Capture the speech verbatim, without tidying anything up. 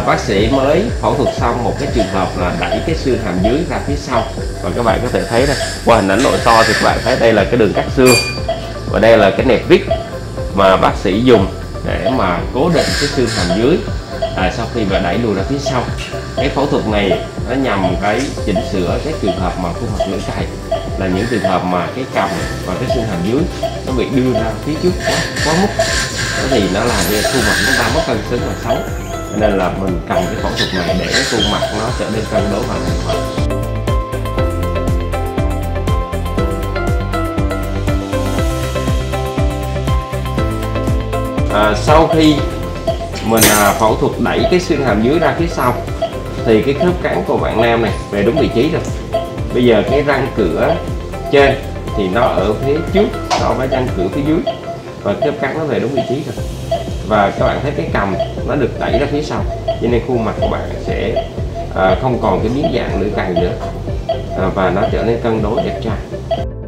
Bác sĩ mới phẫu thuật xong một cái trường hợp là đẩy cái xương hàm dưới ra phía sau, và các bạn có thể thấy đây qua hình ảnh nội soi thì các bạn thấy đây là cái đường cắt xương và đây là cái nẹp vít mà bác sĩ dùng để mà cố định cái xương hàm dưới à, sau khi mà đẩy lùi ra phía sau. Cái phẫu thuật này nó nhằm cái chỉnh sửa cái trường hợp mà khuôn mặt lưỡi cày, là những trường hợp mà cái cằm và cái xương hàm dưới nó bị đưa ra phía trước quá, quá mức, thế thì nó làm cho khuôn mặt chúng ta mất cân xứng và xấu, cho nên là mình cần cái phẫu thuật này để cái khuôn mặt nó trở nên cân đối và hài hòa. À, sau khi mình à, phẫu thuật đẩy cái xương hàm dưới ra phía sau thì cái khớp cắn của bạn nam này về đúng vị trí rồi. Bây giờ cái răng cửa trên thì nó ở phía trước so với răng cửa phía dưới, và khớp cắn nó về đúng vị trí rồi, và các bạn thấy cái cằm nó được đẩy ra phía sau, cho nên khuôn mặt của bạn sẽ à, không còn cái biến dạng lưỡi cày nữa, à, và nó trở nên cân đối đẹp trai.